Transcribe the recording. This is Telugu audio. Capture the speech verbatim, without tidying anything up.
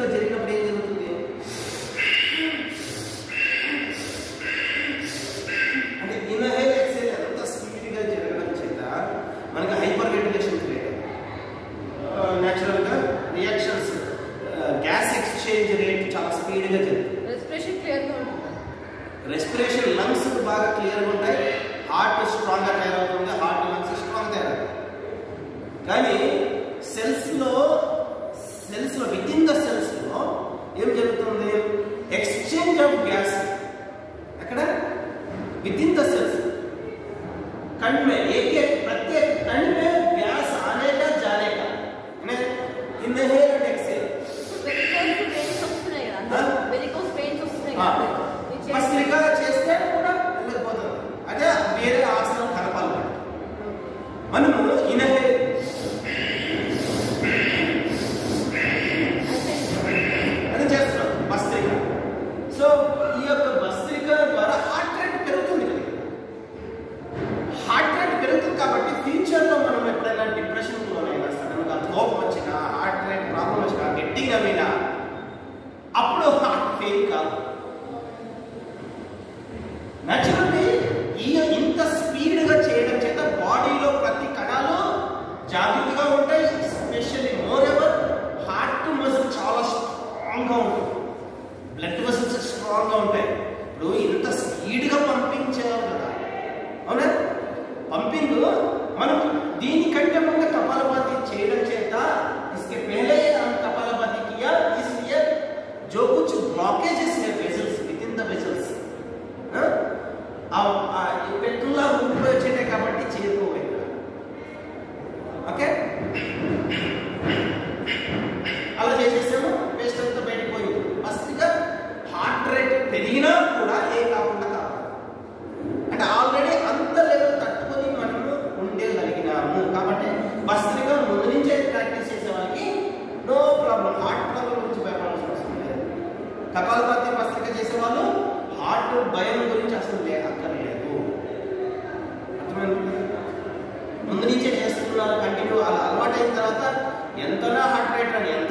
జరిగినప్పుడు ఏం జరుగుతుంది అంటే ఇన్హేల్ ఎక్సేల్ ఎంత స్పీడ్గా జరగడం చేత మనకి హైపర్ వెంటిలేషన్ క్రియేట్ న్యాచురల్గా రియాక్షన్స్ గ్యాస్ ఎక్స్చేంజ్ రేట్ చాలా స్పీడ్గా జరుగుతుంది. రెస్పిరేషన్ క్లియర్గా ఉంటుంది. రెస్పిరేషన్ లంగ్స్ బాగా క్లియర్గా ఉంటాయి. హార్ట్ స్ట్రాంగ్గా తయారవుతుంది. హార్ట్ లంగ్స్ స్ట్రాంగ్ తయారవుతాయి. కానీ సెల్స్లో సెల్స్లో విత్ ఇన్ ద సెల్స్లో ఏం జరుగుతుంది ఎక్స్చేంజ్ ఆఫ్ గ్యాస్ అక్కడ विद इन द सेल्स कण में एक एक प्रत्येक कण में गैस आने का जाने का inhale and exhale varicose veins వస్తున్నాయి కదా భస్త్రిక చేస్తే కూడా వెళ్ళిపోతుంది. అదే వేరే ఆసనం కలపాలి. మనము ఇన్హేల్ అది చేస్తున్నాం భస్త్రిక. సో ఈ యొక్క భస్త్రిక ద్వారా హార్ట్ రేట్ పెరుగుతుంది కదా. హార్ట్ రేట్ పెరుగుతుంది కాబట్టి ఫ్యూచర్లో మనం ఎప్పుడైనా డిప్రెషన్కి లోనైనా సడన్గా కోపం వచ్చినా హార్ట్ రేట్ ప్రాబ్లం వచ్చినా గట్టిగా వినా అప్పుడు హార్ట్ ఫెయిల్ కాదు. న్యాచురల్లీ ఈ ఇంత స్పీడ్గా చేయడం చేత బాడీలో ప్రతి కణాలు జాగ్రత్తగా ఉంటాయి. Especially moreover heart muscle చాలా స్ట్రాంగ్గా ఉంటుంది. బ్లడ్ వెసల్స్ స్ట్రాంగ్గా ఉంటాయి. ఇప్పుడు ఇంత స్పీడ్గా పంపింగ్ చేయాలి కదా, అవునా? పంపింగ్ మనం దీనికంటే ముందు కపాలభాతి చేయడం చేత इसके पहले हम कपालभाति किया, इसलिए जो कुछ ब्लॉकेजेस है vessels within the vessels పెట్టులా ఉండిపోయి వచ్చేటే కాబట్టి చేరుకోవాలి. ఓకే, అలా చేసేసాము. వేస్ట్ అంతా బయటకు పోయింది. భస్త్రిక హార్ట్ రేట్ పెరిగినా కూడా ఏ కాకుండా కావాలి అంటే ఆల్రెడీ అంత లెవెల్ తట్టుకొని మనము ఉండేగలిగినాము కాబట్టి భస్త్రిక ముందు నుంచే ప్రాక్టీస్ చేసే వాళ్ళకి నో ప్రాబ్లం. హార్ట్ ప్రాబ్లం గురించి భయపడాల్సిన అవసరం లేదు. కపాలభాతి భస్త్రిక చేసే వాళ్ళు హార్ట్ భయం గురించి అసలు లేకక్కర్లేదు. ముందు నుంచే చేస్తున్నారు కంటిన్యూ. అలా అలవాటు అయిన తర్వాత ఎంతనా హార్ట్ రేట్ అని